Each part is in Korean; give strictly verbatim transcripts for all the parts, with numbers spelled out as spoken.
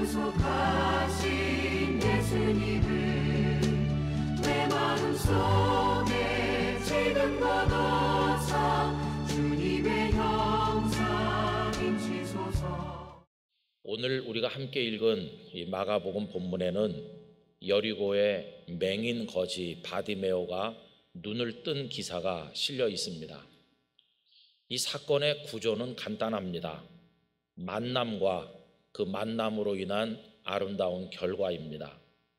구속하신 예수님을 내 마음속에 지금 받아서 주님의 형상 인치소서. 오늘 우리가 함께 읽은 이 마가복음 본문에는 여리고의 맹인 거지 바디메오가 눈을 뜬 기사가 실려 있습니다. 이 사건의 구조는 간단합니다. 만남과 그 만남으로 인한 아름다운 결과입니다.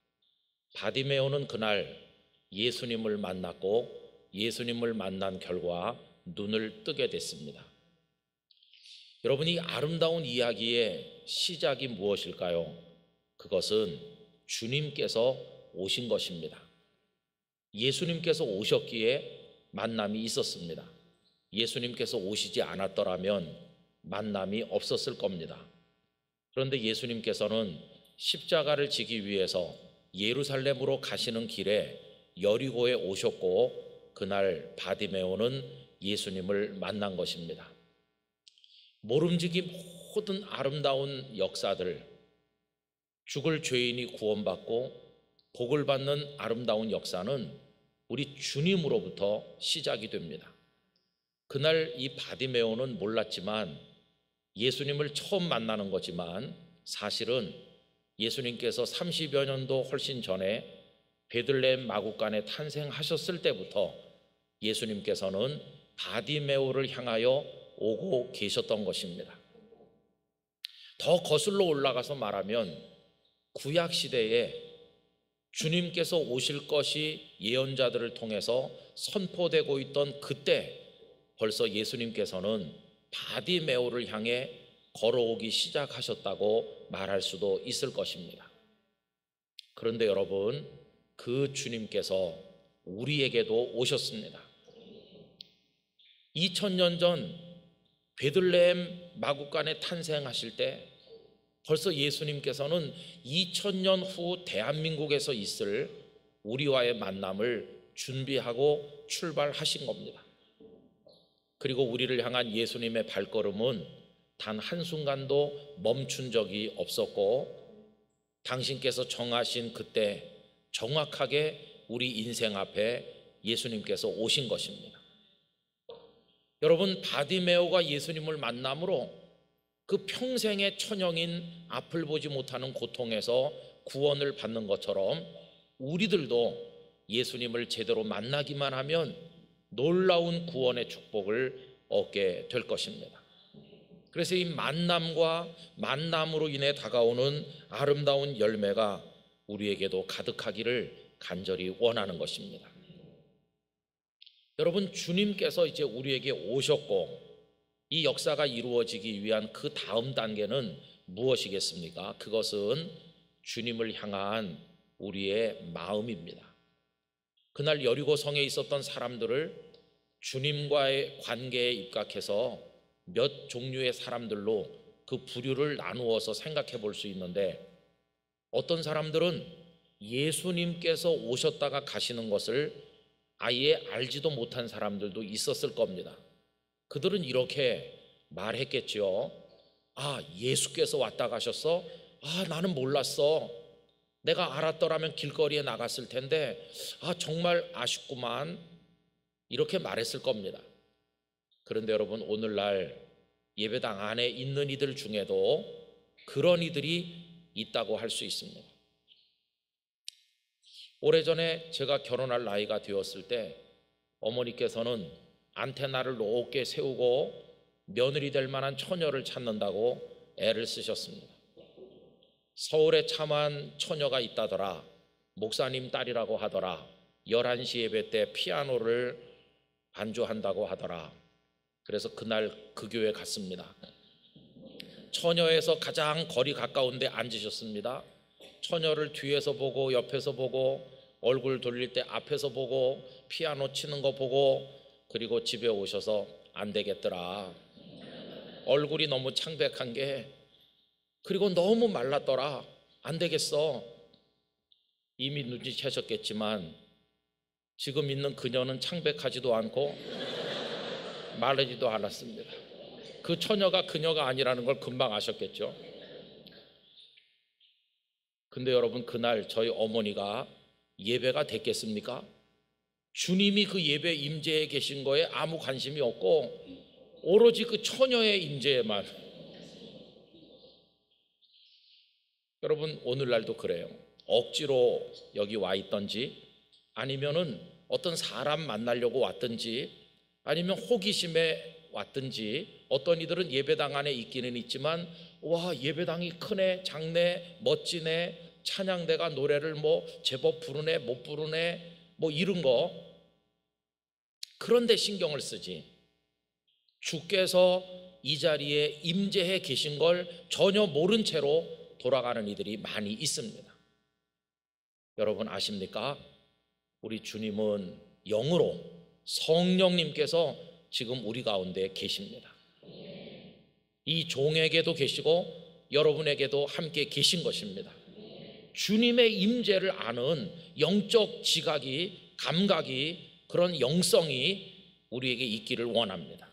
바디메오는 그날 예수님을 만났고 예수님을 만난 결과 눈을 뜨게 됐습니다. 여러분, 이 아름다운 이야기의 시작이 무엇일까요? 그것은 주님께서 오신 것입니다. 예수님께서 오셨기에 만남이 있었습니다. 예수님께서 오시지 않았더라면 만남이 없었을 겁니다. 그런데 예수님께서는 십자가를 지기 위해서 예루살렘으로 가시는 길에 여리고에 오셨고 그날 바디메오는 예수님을 만난 것입니다. 모름지기 모든 아름다운 역사들, 죽을 죄인이 구원받고 복을 받는 아름다운 역사는 우리 주님으로부터 시작이 됩니다. 그날 이 바디메오는 몰랐지만 예수님을 처음 만나는 거지만 사실은 예수님께서 삼십여 년도 훨씬 전에 베들레헴 마구간에 탄생하셨을 때부터 예수님께서는 바디메오를 향하여 오고 계셨던 것입니다. 더 거슬러 올라가서 말하면 구약시대에 주님께서 오실 것이 예언자들을 통해서 선포되고 있던 그때 벌써 예수님께서는 바디메오를 향해 걸어오기 시작하셨다고 말할 수도 있을 것입니다. 그런데 여러분, 그 주님께서 우리에게도 오셨습니다. 이천 년 전 베들레헴 마구간에 탄생하실 때 벌써 예수님께서는 이천 년 후 대한민국에서 있을 우리와의 만남을 준비하고 출발하신 겁니다. 그리고 우리를 향한 예수님의 발걸음은 단 한순간도 멈춘 적이 없었고 당신께서 정하신 그때 정확하게 우리 인생 앞에 예수님께서 오신 것입니다. 여러분, 바디메오가 예수님을 만남으로 그 평생의 천형인 앞을 보지 못하는 고통에서 구원을 받는 것처럼 우리들도 예수님을 제대로 만나기만 하면 놀라운 구원의 축복을 얻게 될 것입니다. 그래서 이 만남과 만남으로 인해 다가오는 아름다운 열매가 우리에게도 가득하기를 간절히 원하는 것입니다. 여러분, 주님께서 이제 우리에게 오셨고 이 역사가 이루어지기 위한 그 다음 단계는 무엇이겠습니까? 그것은 주님을 향한 우리의 마음입니다. 그날 여리고 성에 있었던 사람들을 주님과의 관계에 입각해서 몇 종류의 사람들로 그 부류를 나누어서 생각해 볼 수 있는데, 어떤 사람들은 예수님께서 오셨다가 가시는 것을 아예 알지도 못한 사람들도 있었을 겁니다. 그들은 이렇게 말했겠지요. 아, 예수께서 왔다 가셨어? 아, 나는 몰랐어. 내가 알았더라면 길거리에 나갔을 텐데 아, 정말 아쉽구만. 이렇게 말했을 겁니다. 그런데 여러분, 오늘날 예배당 안에 있는 이들 중에도 그런 이들이 있다고 할 수 있습니다. 오래전에 제가 결혼할 나이가 되었을 때 어머니께서는 안테나를 높게 세우고 며느리 될 만한 처녀를 찾는다고 애를 쓰셨습니다. 서울에 참한 처녀가 있다더라. 목사님 딸이라고 하더라. 열한 시 예배 때 피아노를 반주한다고 하더라. 그래서 그날 그 교회 갔습니다. 처녀에서 가장 거리 가까운 데 앉으셨습니다. 처녀를 뒤에서 보고 옆에서 보고 얼굴 돌릴 때 앞에서 보고 피아노 치는 거 보고, 그리고 집에 오셔서 안 되겠더라. 얼굴이 너무 창백한 게, 그리고 너무 말랐더라. 안 되겠어. 이미 눈치채셨겠지만 지금 있는 그녀는 창백하지도 않고 마르지도 않았습니다. 그 처녀가 그녀가 아니라는 걸 금방 아셨겠죠. 근데 여러분, 그날 저희 어머니가 예배가 됐겠습니까? 주님이 그 예배 임재에 계신 거에 아무 관심이 없고 오로지 그 처녀의 임재에만. 여러분, 오늘날도 그래요. 억지로 여기 와 있던지, 아니면은 어떤 사람 만나려고 왔든지, 아니면 호기심에 왔든지, 어떤 이들은 예배당 안에 있기는 있지만 와, 예배당이 크네, 작네, 멋지네, 찬양대가 노래를 뭐 제법 부르네, 못 부르네, 뭐 이런 거, 그런데 신경을 쓰지 주께서 이 자리에 임재해 계신 걸 전혀 모른 채로 돌아가는 이들이 많이 있습니다. 여러분 아십니까? 우리 주님은 영으로 성령님께서 지금 우리 가운데 계십니다. 이 종에게도 계시고 여러분에게도 함께 계신 것입니다. 주님의 임재를 아는 영적 지각이, 감각이, 그런 영성이 우리에게 있기를 원합니다.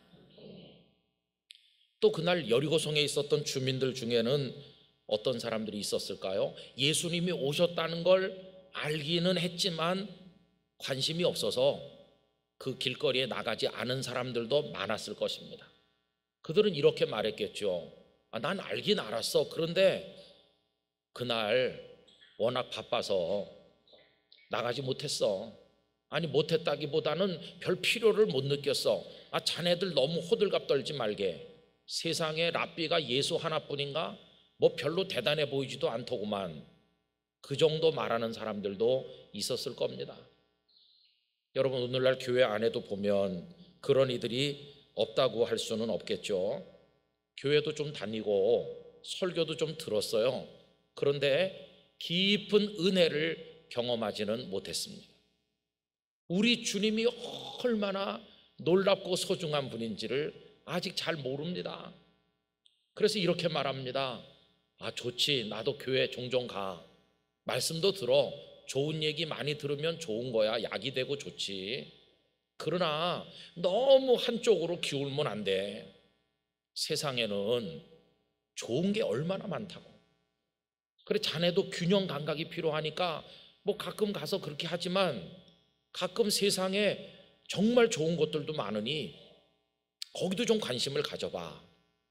또 그날 여리고성에 있었던 주민들 중에는 어떤 사람들이 있었을까요? 예수님이 오셨다는 걸 알기는 했지만 관심이 없어서 그 길거리에 나가지 않은 사람들도 많았을 것입니다. 그들은 이렇게 말했겠죠. 아, 난 알긴 알았어. 그런데 그날 워낙 바빠서 나가지 못했어. 아니, 못했다기보다는 별 필요를 못 느꼈어. 아, 자네들 너무 호들갑 떨지 말게. 세상에 랍비가 예수 하나뿐인가? 뭐 별로 대단해 보이지도 않더구만. 그 정도 말하는 사람들도 있었을 겁니다. 여러분, 오늘날 교회 안에도 보면 그런 이들이 없다고 할 수는 없겠죠. 교회도 좀 다니고 설교도 좀 들었어요. 그런데 깊은 은혜를 경험하지는 못했습니다. 우리 주님이 얼마나 놀랍고 소중한 분인지를 아직 잘 모릅니다. 그래서 이렇게 말합니다. 아, 좋지, 나도 교회 종종 가. 말씀도 들어. 좋은 얘기 많이 들으면 좋은 거야. 약이 되고 좋지. 그러나 너무 한쪽으로 기울면 안 돼. 세상에는 좋은 게 얼마나 많다고. 그래, 자네도 균형 감각이 필요하니까 뭐 가끔 가서 그렇게 하지만 가끔 세상에 정말 좋은 것들도 많으니 거기도 좀 관심을 가져봐.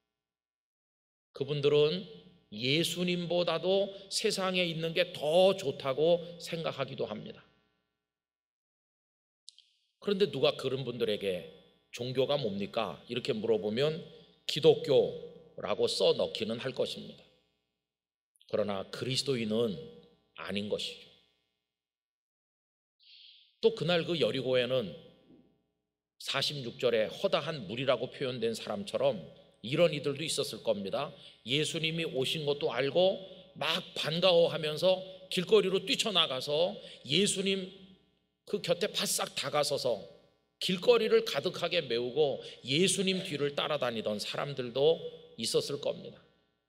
그분들은 예수님보다도 세상에 있는 게 더 좋다고 생각하기도 합니다. 그런데 누가 그런 분들에게 종교가 뭡니까? 이렇게 물어보면 기독교라고 써 넣기는 할 것입니다. 그러나 그리스도인은 아닌 것이죠. 또 그날 그 여리고에는 사십육 절에 허다한 무리라고 표현된 사람처럼 이런 이들도 있었을 겁니다. 예수님이 오신 것도 알고 막 반가워하면서 길거리로 뛰쳐나가서 예수님 그 곁에 바싹 다가서서 길거리를 가득하게 메우고 예수님 뒤를 따라다니던 사람들도 있었을 겁니다.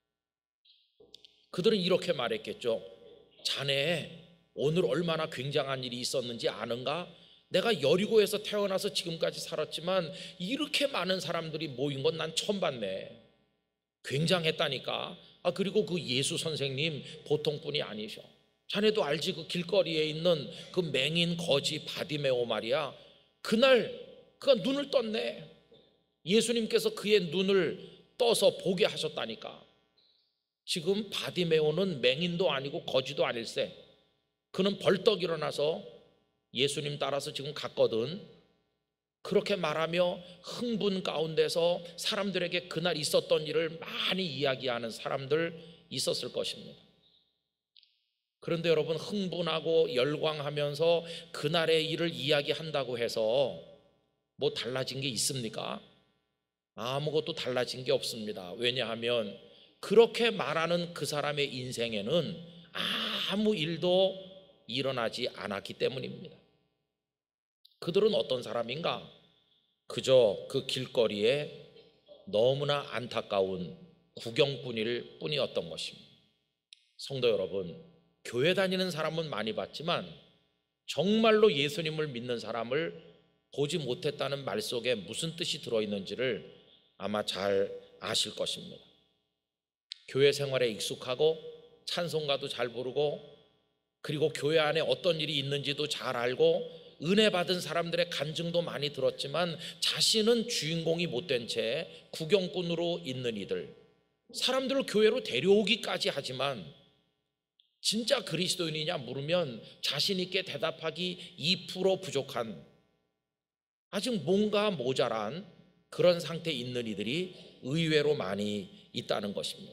그들은 이렇게 말했겠죠. 자네 오늘 얼마나 굉장한 일이 있었는지 아는가? 내가 여리고에서 태어나서 지금까지 살았지만 이렇게 많은 사람들이 모인 건 난 처음 봤네. 굉장했다니까. 아, 그리고 그 예수 선생님 보통 분이 아니셔. 자네도 알지? 그 길거리에 있는 그 맹인 거지 바디메오 말이야. 그날 그가 눈을 떴네. 예수님께서 그의 눈을 떠서 보게 하셨다니까. 지금 바디메오는 맹인도 아니고 거지도 아닐세. 그는 벌떡 일어나서 예수님 따라서 지금 갔거든. 그렇게 말하며 흥분 가운데서 사람들에게 그날 있었던 일을 많이 이야기하는 사람들 있었을 것입니다. 그런데 여러분, 흥분하고 열광하면서 그날의 일을 이야기한다고 해서 뭐 달라진 게 있습니까? 아무것도 달라진 게 없습니다. 왜냐하면 그렇게 말하는 그 사람의 인생에는 아무 일도 일어나지 않았기 때문입니다. 그들은 어떤 사람인가? 그저 그 길거리에 너무나 안타까운 구경꾼일 뿐이었던 것입니다. 성도 여러분, 교회 다니는 사람은 많이 봤지만 정말로 예수님을 믿는 사람을 보지 못했다는 말 속에 무슨 뜻이 들어있는지를 아마 잘 아실 것입니다. 교회 생활에 익숙하고 찬송가도 잘 부르고, 그리고 교회 안에 어떤 일이 있는지도 잘 알고, 은혜 받은 사람들의 간증도 많이 들었지만 자신은 주인공이 못된 채 구경꾼으로 있는 이들, 사람들을 교회로 데려오기까지 하지만 진짜 그리스도인이냐 물으면 자신 있게 대답하기 이 퍼센트 부족한, 아직 뭔가 모자란 그런 상태에 있는 이들이 의외로 많이 있다는 것입니다.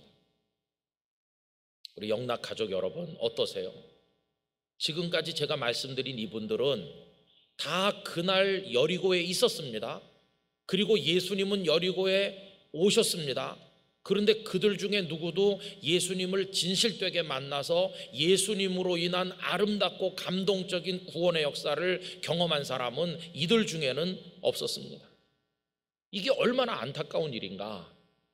우리 영락 가족 여러분, 어떠세요? 지금까지 제가 말씀드린 이분들은 다 그날 여리고에 있었습니다. 그리고 예수님은 여리고에 오셨습니다. 그런데 그들 중에 누구도 예수님을 진실되게 만나서 예수님으로 인한 아름답고 감동적인 구원의 역사를 경험한 사람은 이들 중에는 없었습니다. 이게 얼마나 안타까운 일인가.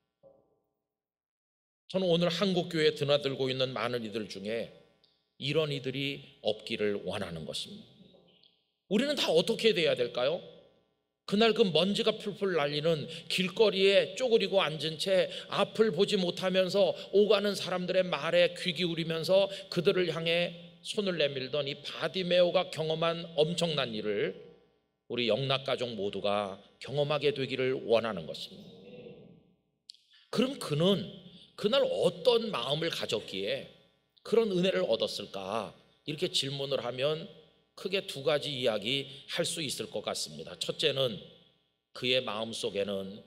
저는 오늘 한국교회에 드나들고 있는 많은 이들 중에 이런 이들이 없기를 원하는 것입니다. 우리는 다 어떻게 돼야 될까요? 그날 그 먼지가 풀풀 날리는 길거리에 쪼그리고 앉은 채 앞을 보지 못하면서 오가는 사람들의 말에 귀 기울이면서 그들을 향해 손을 내밀던 이 바디메오가 경험한 엄청난 일을 우리 영락가족 모두가 경험하게 되기를 원하는 것입니다. 그럼 그는 그날 어떤 마음을 가졌기에 그런 은혜를 얻었을까? 이렇게 질문을 하면 크게 두 가지 이야기 할 수 있을 것 같습니다. 첫째는 그의 마음속에는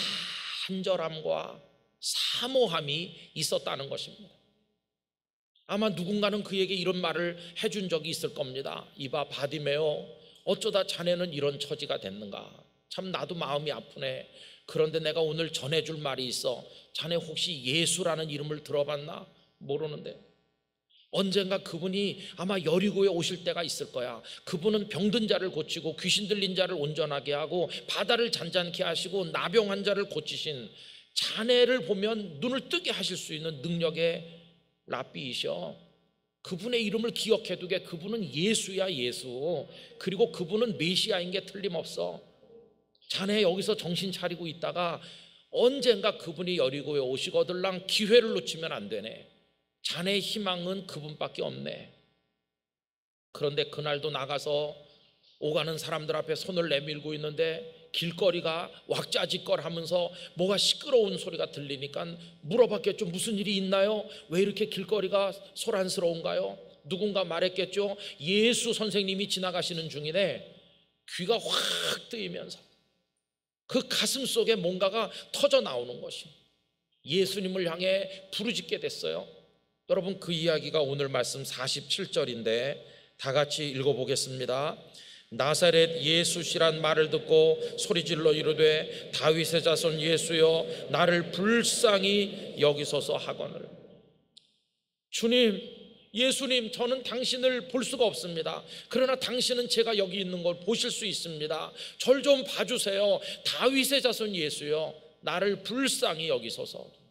간절함과 사모함이 있었다는 것입니다. 아마 누군가는 그에게 이런 말을 해준 적이 있을 겁니다. 이봐 바디메오, 어쩌다 자네는 이런 처지가 됐는가? 참 나도 마음이 아프네. 그런데 내가 오늘 전해줄 말이 있어. 자네 혹시 예수라는 이름을 들어봤나? 모르는데 언젠가 그분이 아마 여리고에 오실 때가 있을 거야. 그분은 병든 자를 고치고 귀신 들린 자를 온전하게 하고 바다를 잔잔케 하시고 나병 환자를 고치신, 자네를 보면 눈을 뜨게 하실 수 있는 능력의 랍비이셔. 그분의 이름을 기억해 두게. 그분은 예수야, 예수. 그리고 그분은 메시아인 게 틀림없어. 자네 여기서 정신 차리고 있다가 언젠가 그분이 여리고에 오시거들랑 기회를 놓치면 안 되네. 자네의 희망은 그분밖에 없네. 그런데 그날도 나가서 오가는 사람들 앞에 손을 내밀고 있는데 길거리가 왁자지껄하면서 뭐가 시끄러운 소리가 들리니까 물어봤겠죠. 무슨 일이 있나요? 왜 이렇게 길거리가 소란스러운가요? 누군가 말했겠죠. 예수 선생님이 지나가시는 중이네. 귀가 확 뜨이면서 그 가슴 속에 뭔가가 터져 나오는 것이 예수님을 향해 부르짖게 됐어요. 여러분, 그 이야기가 오늘 말씀 사십칠 절인데 다 같이 읽어보겠습니다. 나사렛 예수시란 말을 듣고 소리질러 이르되 다윗의 자손 예수여 나를 불쌍히 여기소서 하거늘. 주님, 예수님, 저는 당신을 볼 수가 없습니다. 그러나 당신은 제가 여기 있는 걸 보실 수 있습니다. 절 좀 봐주세요. 다윗의 자손 예수여 나를 불쌍히 여기소서.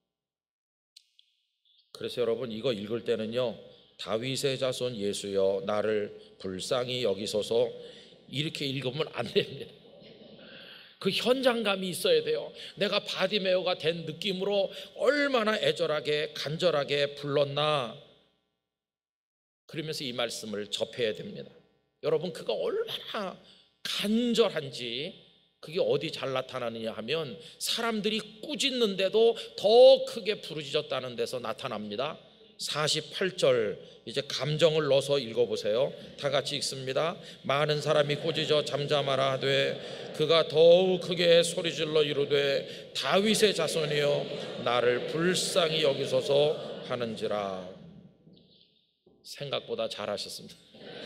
그래서 여러분, 이거 읽을 때는요, 다윗의 자손 예수여 나를 불쌍히 여기소서 이렇게 읽으면 안 됩니다. 그 현장감이 있어야 돼요. 내가 바디메오가 된 느낌으로 얼마나 애절하게 간절하게 불렀나, 그러면서 이 말씀을 접해야 됩니다. 여러분, 그가 얼마나 간절한지 그게 어디 잘 나타나느냐 하면 사람들이 꾸짖는데도 더 크게 부르짖었다는 데서 나타납니다. 사십팔 절 이제 감정을 넣어서 읽어보세요. 다 같이 읽습니다. 많은 사람이 꾸짖어 잠잠하라 하되 그가 더욱 크게 소리질러 이르되 다윗의 자손이여 나를 불쌍히 여기소서 하는지라. 생각보다 잘하셨습니다.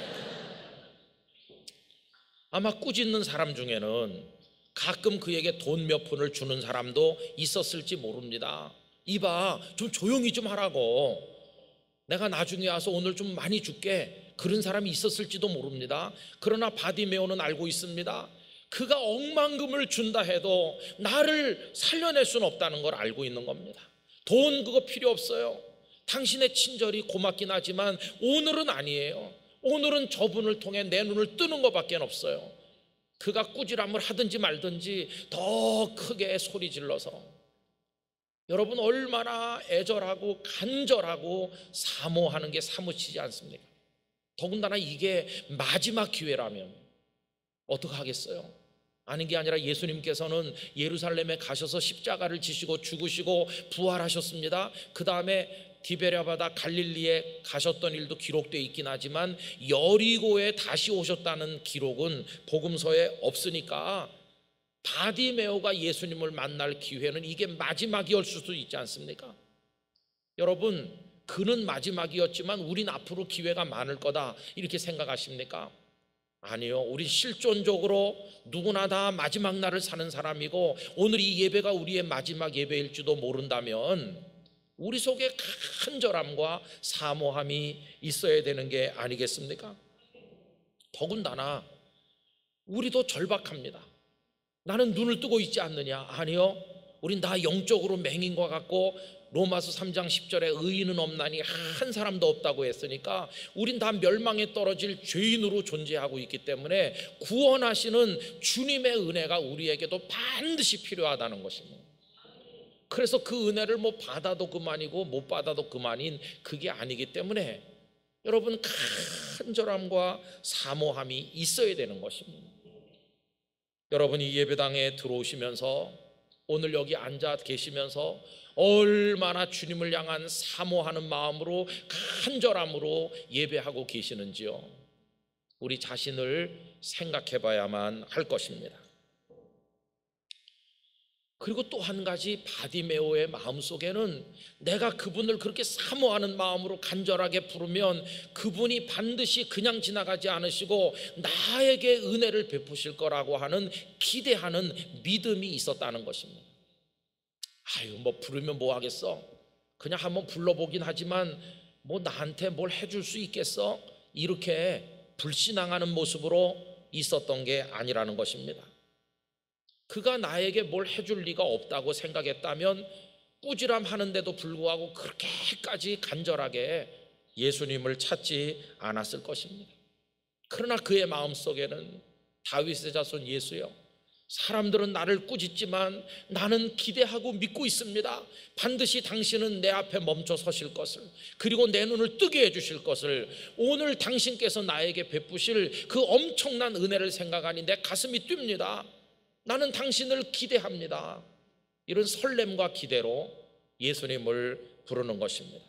아마 꾸짖는 사람 중에는 가끔 그에게 돈 몇 푼을 주는 사람도 있었을지 모릅니다. 이봐, 좀 조용히 좀 하라고. 내가 나중에 와서 오늘 좀 많이 줄게. 그런 사람이 있었을지도 모릅니다. 그러나 바디메오는 알고 있습니다. 그가 억만금을 준다 해도 나를 살려낼 수는 없다는 걸 알고 있는 겁니다. 돈 그거 필요 없어요. 당신의 친절이 고맙긴 하지만 오늘은 아니에요. 오늘은 저분을 통해 내 눈을 뜨는 것밖에 없어요. 그가 꾸지람을 하든지 말든지 더 크게 소리 질러서 여러분 얼마나 애절하고 간절하고 사모하는 게 사무치지 않습니까? 더군다나 이게 마지막 기회라면 어떡하겠어요? 아닌 게 아니라 예수님께서는 예루살렘에 가셔서 십자가를 지시고 죽으시고 부활하셨습니다. 그 다음에 디베랴 바다 갈릴리에 가셨던 일도 기록되어 있긴 하지만 여리고에 다시 오셨다는 기록은 복음서에 없으니까 바디메오가 예수님을 만날 기회는 이게 마지막이었을 수도 있지 않습니까? 여러분, 그는 마지막이었지만 우린 앞으로 기회가 많을 거다 이렇게 생각하십니까? 아니요. 우린 실존적으로 누구나 다 마지막 날을 사는 사람이고 오늘 이 예배가 우리의 마지막 예배일지도 모른다면 우리 속에 간절함과 사모함이 있어야 되는 게 아니겠습니까? 더군다나 우리도 절박합니다. 나는 눈을 뜨고 있지 않느냐? 아니요. 우린 다 영적으로 맹인과 같고 로마서 삼 장 십 절에 의인은 없나니 한 사람도 없다고 했으니까 우린 다 멸망에 떨어질 죄인으로 존재하고 있기 때문에 구원하시는 주님의 은혜가 우리에게도 반드시 필요하다는 것입니다. 그래서 그 은혜를 뭐 받아도 그만이고 못 받아도 그만인 그게 아니기 때문에 여러분 간절함과 사모함이 있어야 되는 것입니다. 여러분이 예배당에 들어오시면서 오늘 여기 앉아 계시면서 얼마나 주님을 향한 사모하는 마음으로 간절함으로 예배하고 계시는지요? 우리 자신을 생각해 봐야만 할 것입니다. 그리고 또 한 가지 바디메오의 마음속에는 내가 그분을 그렇게 사모하는 마음으로 간절하게 부르면 그분이 반드시 그냥 지나가지 않으시고 나에게 은혜를 베푸실 거라고 하는 기대하는 믿음이 있었다는 것입니다. 아유 뭐 부르면 뭐 하겠어? 그냥 한번 불러보긴 하지만 뭐 나한테 뭘 해줄 수 있겠어? 이렇게 불신앙하는 모습으로 있었던 게 아니라는 것입니다. 그가 나에게 뭘 해줄 리가 없다고 생각했다면 꾸지람하는데도 불구하고 그렇게까지 간절하게 예수님을 찾지 않았을 것입니다. 그러나 그의 마음속에는 다윗의 자손 예수여, 사람들은 나를 꾸짖지만 나는 기대하고 믿고 있습니다. 반드시 당신은 내 앞에 멈춰 서실 것을, 그리고 내 눈을 뜨게 해주실 것을, 오늘 당신께서 나에게 베푸실 그 엄청난 은혜를 생각하니 내 가슴이 뜁니다. 나는 당신을 기대합니다. 이런 설렘과 기대로 예수님을 부르는 것입니다.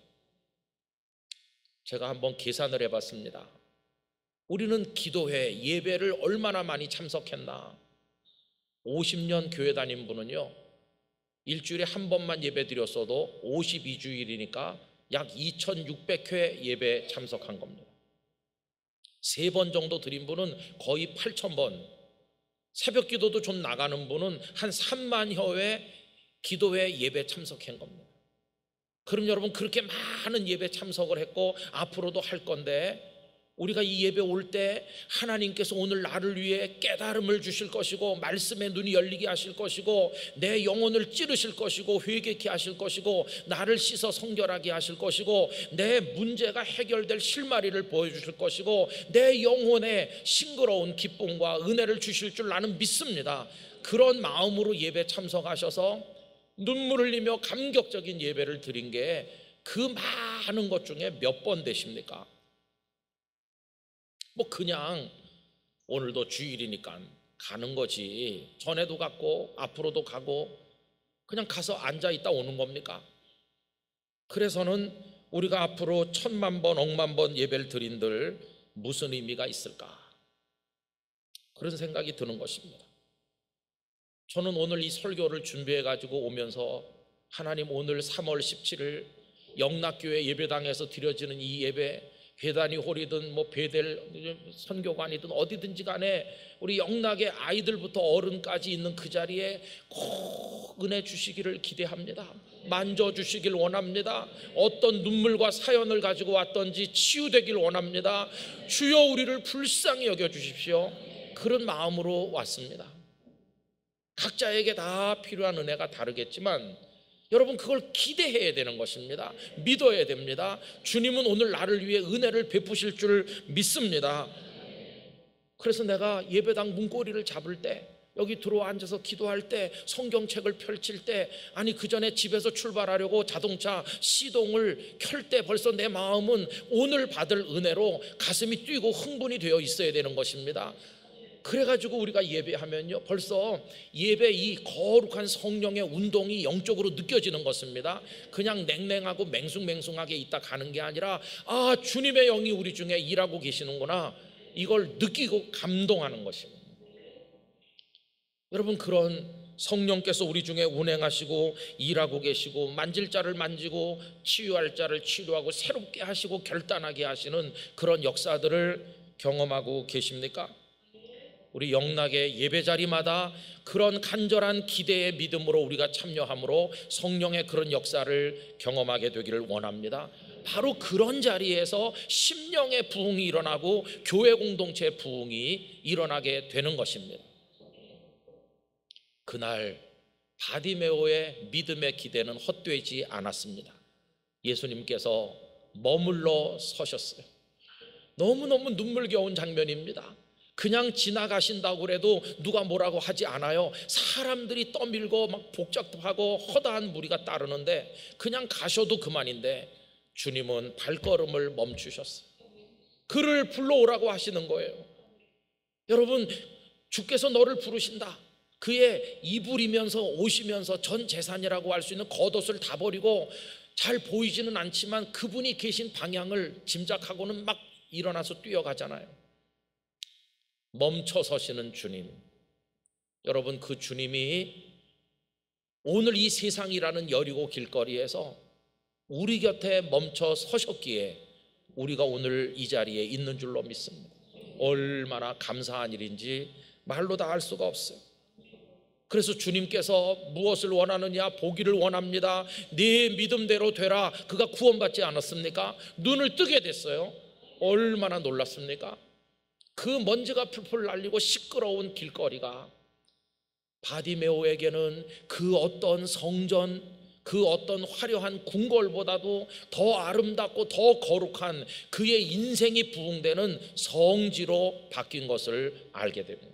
제가 한번 계산을 해봤습니다. 우리는 기도회, 예배를 얼마나 많이 참석했나? 오십 년 교회 다닌 분은요, 일주일에 한 번만 예배 드렸어도 오십이 주일이니까 약 이천육백 회 예배 참석한 겁니다. 세 번 정도 드린 분은 거의 팔천 번, 새벽 기도도 좀 나가는 분은 한 삼만여 회 기도회 예배 참석한 겁니다. 그럼 여러분 그렇게 많은 예배 참석을 했고 앞으로도 할 건데, 우리가 이 예배 올 때 하나님께서 오늘 나를 위해 깨달음을 주실 것이고 말씀의 눈이 열리게 하실 것이고 내 영혼을 찌르실 것이고 회개케 하실 것이고 나를 씻어 성결하게 하실 것이고 내 문제가 해결될 실마리를 보여주실 것이고 내 영혼에 싱그러운 기쁨과 은혜를 주실 줄 나는 믿습니다. 그런 마음으로 예배 참석하셔서 눈물 흘리며 감격적인 예배를 드린 게 그 많은 것 중에 몇 번 되십니까? 뭐 그냥 오늘도 주일이니까 가는 거지, 전에도 갔고 앞으로도 가고 그냥 가서 앉아 있다 오는 겁니까? 그래서는 우리가 앞으로 천만 번 억만 번 예배를 드린들 무슨 의미가 있을까? 그런 생각이 드는 것입니다. 저는 오늘 이 설교를 준비해 가지고 오면서 하나님, 오늘 삼월 십칠일 영락교회 예배당에서 드려지는 이 예배, 회단이 홀이든 뭐 베델 선교관이든 어디든지 간에 우리 영락의 아이들부터 어른까지 있는 그 자리에 꼭 은혜 주시기를 기대합니다. 만져주시길 원합니다. 어떤 눈물과 사연을 가지고 왔던지 치유되길 원합니다. 주여 우리를 불쌍히 여겨주십시오. 그런 마음으로 왔습니다. 각자에게 다 필요한 은혜가 다르겠지만 여러분 그걸 기대해야 되는 것입니다. 믿어야 됩니다. 주님은 오늘 나를 위해 은혜를 베푸실 줄 믿습니다. 그래서 내가 예배당 문고리를 잡을 때 여기 들어와 앉아서 기도할 때, 성경책을 펼칠 때, 아니 그 전에 집에서 출발하려고 자동차 시동을 켤 때 벌써 내 마음은 오늘 받을 은혜로 가슴이 뛰고 흥분이 되어 있어야 되는 것입니다. 그래가지고 우리가 예배하면요, 벌써 예배 이 거룩한 성령의 운동이 영적으로 느껴지는 것입니다. 그냥 냉랭하고 맹숭맹숭하게 있다 가는 게 아니라, 아, 주님의 영이 우리 중에 일하고 계시는구나, 이걸 느끼고 감동하는 것입니다. 여러분, 그런 성령께서 우리 중에 운행하시고 일하고 계시고, 만질 자를 만지고 치유할 자를 치료하고 새롭게 하시고 결단하게 하시는 그런 역사들을 경험하고 계십니까? 우리 영락의 예배 자리마다 그런 간절한 기대의 믿음으로 우리가 참여함으로 성령의 그런 역사를 경험하게 되기를 원합니다. 바로 그런 자리에서 심령의 부흥이 일어나고 교회 공동체의 부흥이 일어나게 되는 것입니다. 그날 바디메오의 믿음의 기대는 헛되지 않았습니다. 예수님께서 머물러 서셨어요. 너무너무 눈물겨운 장면입니다. 그냥 지나가신다고 그래도 누가 뭐라고 하지 않아요. 사람들이 떠밀고 막 복잡하고 허다한 무리가 따르는데 그냥 가셔도 그만인데 주님은 발걸음을 멈추셨어요. 그를 불러오라고 하시는 거예요. 여러분, 주께서 너를 부르신다. 그의 이불이면서 오시면서 전 재산이라고 할 수 있는 겉옷을 다 버리고, 잘 보이지는 않지만 그분이 계신 방향을 짐작하고는 막 일어나서 뛰어가잖아요. 멈춰 서시는 주님, 여러분, 그 주님이 오늘 이 세상이라는 여리고 길거리에서 우리 곁에 멈춰 서셨기에 우리가 오늘 이 자리에 있는 줄로 믿습니다. 얼마나 감사한 일인지 말로 다 할 수가 없어요. 그래서 주님께서 무엇을 원하느냐? 보기를 원합니다. 네 믿음대로 되라. 그가 구원받지 않았습니까? 눈을 뜨게 됐어요. 얼마나 놀랐습니까? 그 먼지가 풀풀 날리고 시끄러운 길거리가 바디메오에게는 그 어떤 성전, 그 어떤 화려한 궁궐보다도 더 아름답고 더 거룩한 그의 인생이 부흥되는 성지로 바뀐 것을 알게 됩니다.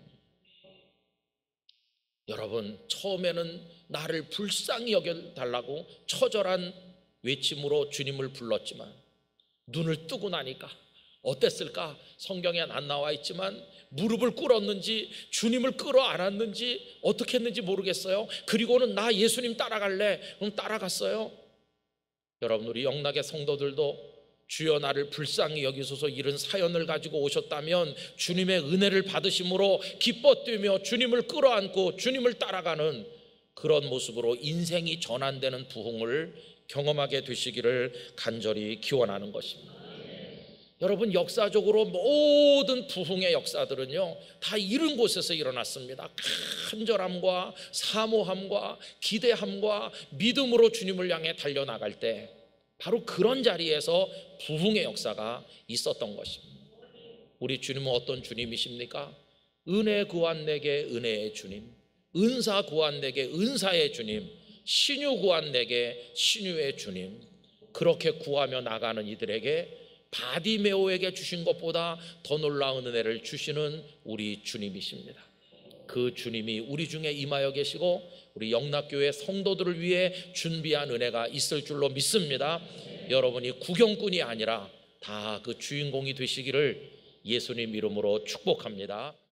여러분, 처음에는 나를 불쌍히 여겨달라고 처절한 외침으로 주님을 불렀지만 눈을 뜨고 나니까 어땠을까? 성경에 안 나와 있지만 무릎을 꿇었는지 주님을 끌어안았는지 어떻게 했는지 모르겠어요. 그리고는 나 예수님 따라갈래? 그럼 따라갔어요. 여러분, 우리 영락의 성도들도 주여 나를 불쌍히 여기소서 이런 사연을 가지고 오셨다면 주님의 은혜를 받으심으로 기뻐 뛰며 주님을 끌어안고 주님을 따라가는 그런 모습으로 인생이 전환되는 부흥을 경험하게 되시기를 간절히 기원하는 것입니다. 여러분, 역사적으로 모든 부흥의 역사들은요 다 이런 곳에서 일어났습니다. 간절함과 사모함과 기대함과 믿음으로 주님을 향해 달려나갈 때 바로 그런 자리에서 부흥의 역사가 있었던 것입니다. 우리 주님은 어떤 주님이십니까? 은혜 구한 내게 은혜의 주님, 은사 구한 내게 은사의 주님, 신유 구한 내게 신유의 주님. 그렇게 구하며 나가는 이들에게 바디메오에게 주신 것보다 더 놀라운 은혜를 주시는 우리 주님이십니다. 그 주님이 우리 중에 임하여 계시고 우리 영락교회 성도들을 위해 준비한 은혜가 있을 줄로 믿습니다. 여러분이 구경꾼이 아니라 다 그 주인공이 되시기를 예수님 이름으로 축복합니다.